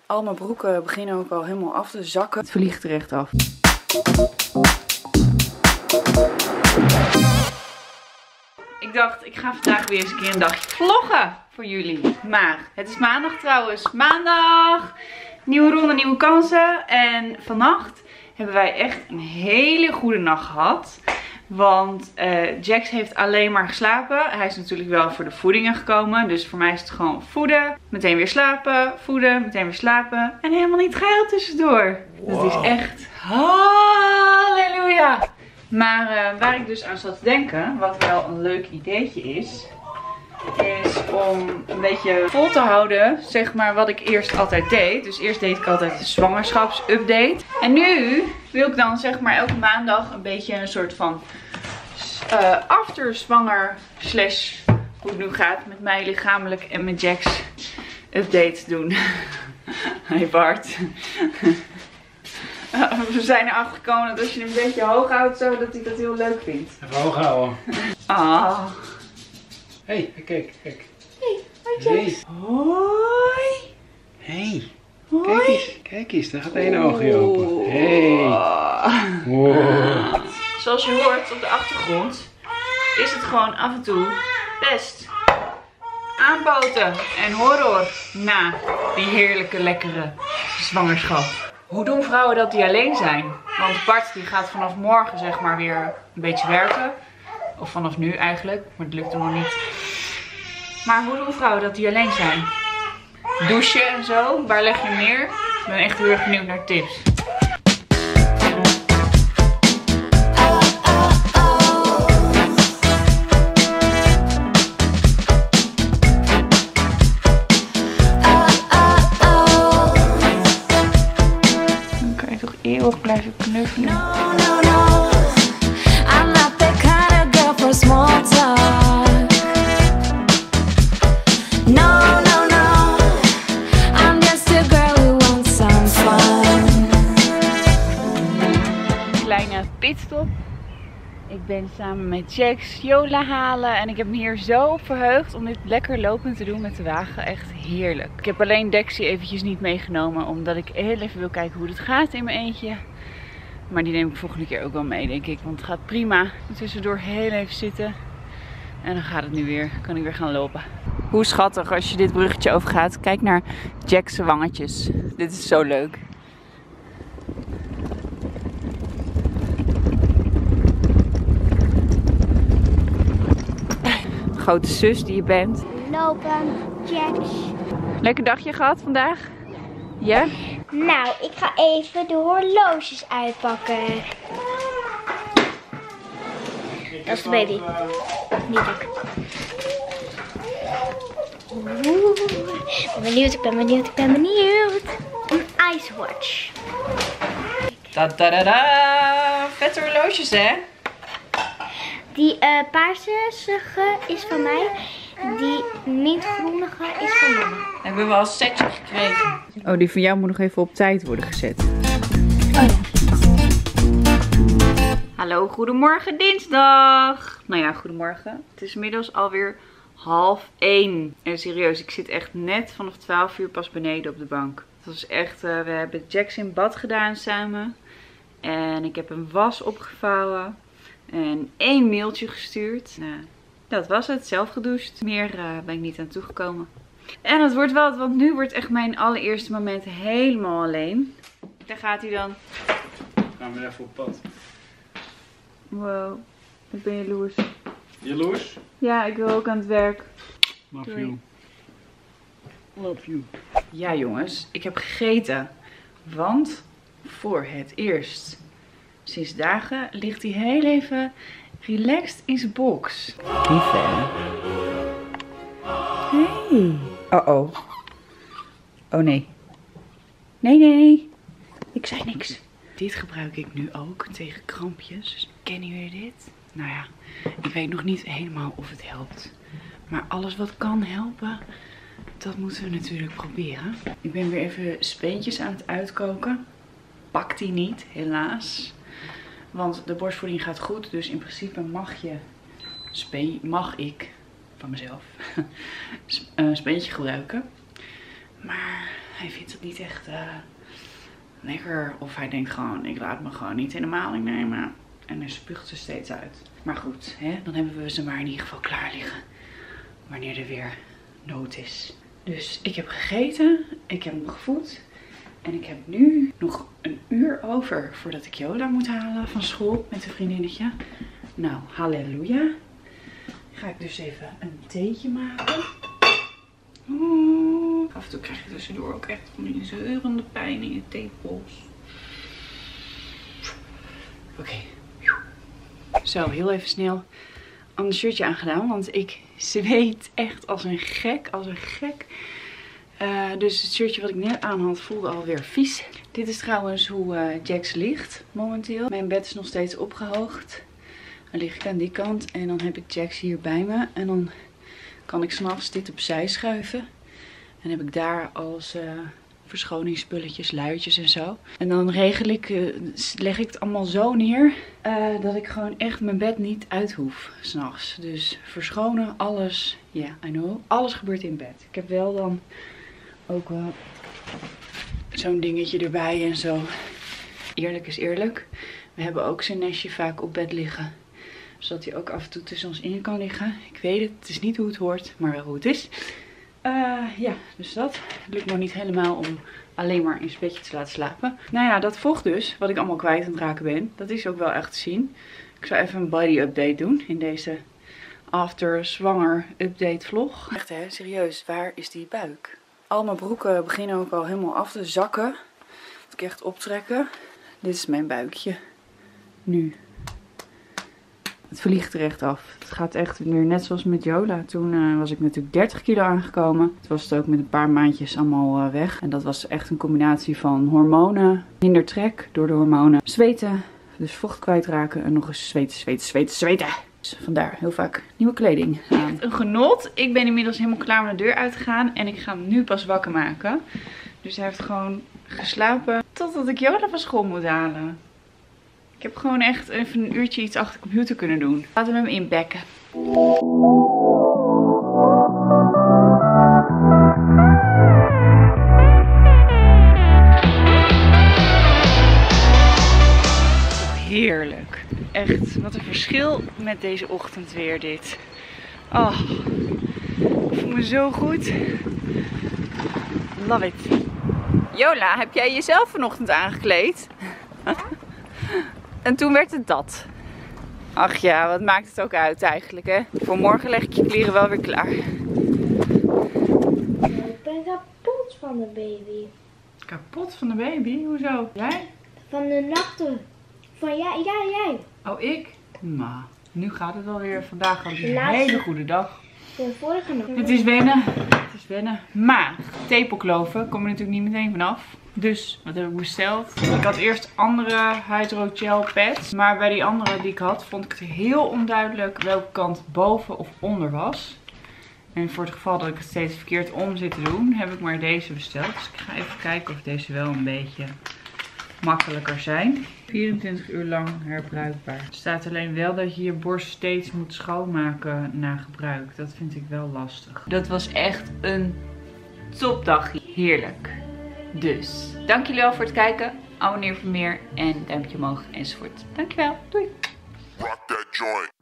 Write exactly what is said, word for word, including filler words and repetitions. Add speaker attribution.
Speaker 1: Al mijn broeken beginnen ook al helemaal af te zakken. Het vliegt er echt af. Ik dacht, ik ga vandaag weer eens een keer een dagje vloggen voor jullie. Maar het is maandag trouwens. Maandag! Nieuwe ronde, nieuwe kansen. En vannacht hebben wij echt een hele goede nacht gehad. Want uh, Jax heeft alleen maar geslapen. Hij is natuurlijk wel voor de voedingen gekomen. Dus voor mij is het gewoon voeden. Meteen weer slapen. Voeden. Meteen weer slapen. En helemaal niet gehuild tussendoor. Wow. Dat is echt halleluja. Maar uh, waar ik dus aan zat te denken. Wat wel een leuk ideetje is. Is om een beetje vol te houden. Zeg maar wat ik eerst altijd deed. Dus eerst deed ik altijd een zwangerschapsupdate. En nu wil ik dan zeg maar elke maandag een beetje een soort van uh, afterzwanger slash hoe het nu gaat met mij lichamelijk en met Jax update doen. Hey Bart. Uh, we zijn erachter gekomen dat als je hem een beetje hoog houdt zo dat hij dat heel leuk vindt.
Speaker 2: Even hoog houden.
Speaker 1: Ah.
Speaker 2: Hé, hey, kijk, kijk.
Speaker 1: Hey, hoi Jax.
Speaker 2: Hey.
Speaker 1: Hoi.
Speaker 2: Hey.
Speaker 1: Hoi.
Speaker 2: Kijk eens, kijk eens, daar gaat één oogje open. Hey. Wow.
Speaker 1: Zoals je hoort op de achtergrond is het gewoon af en toe best aanpoten en horror na die heerlijke lekkere zwangerschap. Hoe doen vrouwen dat die alleen zijn? Want Bart die gaat vanaf morgen zeg maar weer een beetje werken. Of vanaf nu eigenlijk, maar het lukt hem nog niet. Maar hoe doen vrouwen dat die alleen zijn? Douchen en zo, waar leg je neer? Ik ben echt heel erg benieuwd naar tips. Dan kan je toch eeuwig blijven knuffelen. No, no, no. I'm not the kind of girl for small talk. No, no, no. I'm just a girl who wants some fun. Kleine pitstop. Ik ben samen met Jax Yola halen en ik heb me hier zo op verheugd om dit lekker lopend te doen met de wagen. Echt heerlijk. Ik heb alleen Dexie eventjes niet meegenomen omdat ik heel even wil kijken hoe het gaat in mijn eentje. Maar die neem ik volgende keer ook wel mee, denk ik. Want het gaat prima. Tussendoor heel even zitten. En dan gaat het nu weer. Kan ik weer gaan lopen. Hoe schattig als je dit bruggetje overgaat. Kijk naar Jack's wangetjes. Dit is zo leuk. Grote zus die je bent.
Speaker 3: Lopen, Jax.
Speaker 1: Lekker dagje gehad vandaag? Ja?
Speaker 3: Nou, ik ga even de horloges uitpakken. Dat is de baby. Niet ik. Oeh, ik ben benieuwd, ik ben benieuwd, ik ben benieuwd. Een icewatch.
Speaker 1: Da da da da. Vette horloges hè?
Speaker 3: Die uh, paarsige is van mij. Die mintgroenige is van mama.
Speaker 1: Hebben we al een setje gekregen. Oh, die van jou moet nog even op tijd worden gezet.
Speaker 3: Oh ja.
Speaker 1: Hallo, goedemorgen dinsdag. Nou ja, goedemorgen. Het is inmiddels alweer half één. En serieus, ik zit echt net vanaf twaalf uur pas beneden op de bank. Het was echt, uh, we hebben Jax in bad gedaan samen. En ik heb een was opgevouwen. En één mailtje gestuurd. Nou, dat was het. Zelf gedoucht. Meer uh, ben ik niet aan toegekomen. En het wordt wel, want nu wordt echt mijn allereerste moment helemaal alleen. Daar gaat hij dan.
Speaker 2: Gaan we even op pad.
Speaker 1: Wow, ik ben jaloers.
Speaker 2: Jaloers?
Speaker 1: Ja, ik wil ook aan het werk.
Speaker 2: Love
Speaker 1: Sorry.
Speaker 2: you. Love you.
Speaker 1: Ja jongens, ik heb gegeten. Want voor het eerst sinds dagen ligt hij heel even relaxed in zijn box. Lief hè? Hey. Oh oh. Oh nee. Nee, nee, nee. Ik zei niks. Dit gebruik ik nu ook tegen krampjes. Kennen jullie dit? Nou ja, ik weet nog niet helemaal of het helpt. Maar alles wat kan helpen, dat moeten we natuurlijk proberen. Ik ben weer even speentjes aan het uitkoken. Pakt die niet, helaas. Want de borstvoeding gaat goed. Dus in principe mag je, spe mag ik van mezelf een speentje gebruiken. Maar hij vindt het niet echt uh, lekker. Of hij denkt gewoon, ik laat me gewoon niet in de maling nemen. En hij spuugt ze steeds uit. Maar goed, hè, dan hebben we ze maar in ieder geval klaar liggen. Wanneer er weer nood is. Dus ik heb gegeten. Ik heb hem gevoed. En ik heb nu nog een uur over voordat ik Yola moet halen van school met een vriendinnetje. Nou, halleluja. Ga ik dus even een theetje maken. Oeh. Af en toe krijg je tussendoor ook echt van die zeurende pijn in je tepels. Oké. Okay. Zo, heel even snel een shirtje aangedaan. Want ik zweet echt als een gek. Als een gek. Uh, dus het shirtje wat ik net aan had voelde alweer vies. Dit is trouwens hoe uh, Jax ligt momenteel. Mijn bed is nog steeds opgehoogd. Dan lig ik aan die kant en dan heb ik Jax hier bij me. En dan kan ik 's nachts dit opzij schuiven. En heb ik daar als uh, verschoningsspulletjes, luiertjes en zo. En dan regel ik, uh, leg ik het allemaal zo neer uh, dat ik gewoon echt mijn bed niet uit hoef 's nachts. Dus verschonen, alles. Ja, yeah, I know. Alles gebeurt in bed. Ik heb wel dan ook wel zo'n dingetje erbij en zo. Eerlijk is eerlijk. We hebben ook zijn nestje vaak op bed liggen. Zodat hij ook af en toe tussen ons in kan liggen. Ik weet het, het is niet hoe het hoort, maar wel hoe het is. Uh, ja, dus dat. Het lukt nog niet helemaal om alleen maar in zijn bedje te laten slapen. Nou ja, dat volgt dus wat ik allemaal kwijt aan het raken ben. Dat is ook wel echt te zien. Ik zal even een body update doen in deze after zwanger update vlog. Echt hè, serieus, waar is die buik? Al mijn broeken beginnen ook al helemaal af te zakken. Moet ik echt optrekken. Dit is mijn buikje. Nu. Het vliegt er echt af. Het gaat echt weer net zoals met Yola. Toen uh, was ik natuurlijk dertig kilo aangekomen. Het was het ook met een paar maandjes allemaal uh, weg. En dat was echt een combinatie van hormonen. Minder trek door de hormonen. Zweten. Dus vocht kwijtraken. En nog eens zweten, zweten, zweten, zweten. Dus vandaar heel vaak nieuwe kleding aan. Echt een genot. Ik ben inmiddels helemaal klaar om de deur uit te gaan. En ik ga hem nu pas wakker maken. Dus hij heeft gewoon geslapen totdat ik Yola van school moet halen. Ik heb gewoon echt even een uurtje iets achter de computer kunnen doen. Laten we hem inbekken. Heerlijk. Echt, wat een verschil met deze ochtend weer dit. Oh, ik voel me zo goed. Love it. Yola, heb jij jezelf vanochtend aangekleed? En toen werd het dat. Ach ja, wat maakt het ook uit eigenlijk hè. Voor morgen leg ik je kleren wel weer klaar.
Speaker 3: Ik ben kapot van de baby.
Speaker 1: Kapot van de baby? Hoezo? Jij?
Speaker 3: Van de nachten. Van jij, ja, jij.
Speaker 1: Oh, ik? Maar nu gaat het wel weer. Vandaag had ik een
Speaker 3: Laatste.
Speaker 1: hele goede dag.
Speaker 3: De vorige nacht.
Speaker 1: Het is wennen. Het is wennen. Maar tepelkloven komen natuurlijk niet meteen vanaf. Dus, wat heb ik besteld? Ik had eerst andere hydrogel pads. Maar bij die andere die ik had, vond ik het heel onduidelijk welke kant boven of onder was. En voor het geval dat ik het steeds verkeerd om zit te doen, heb ik maar deze besteld. Dus ik ga even kijken of deze wel een beetje makkelijker zijn. vierentwintig uur lang herbruikbaar. Er staat alleen wel dat je je borst steeds moet schoonmaken na gebruik. Dat vind ik wel lastig. Dat was echt een topdag. Heerlijk. Dus, dank jullie wel voor het kijken. Abonneer voor meer en duimpje omhoog enzovoort. Dankjewel. Doei. Rock that joint.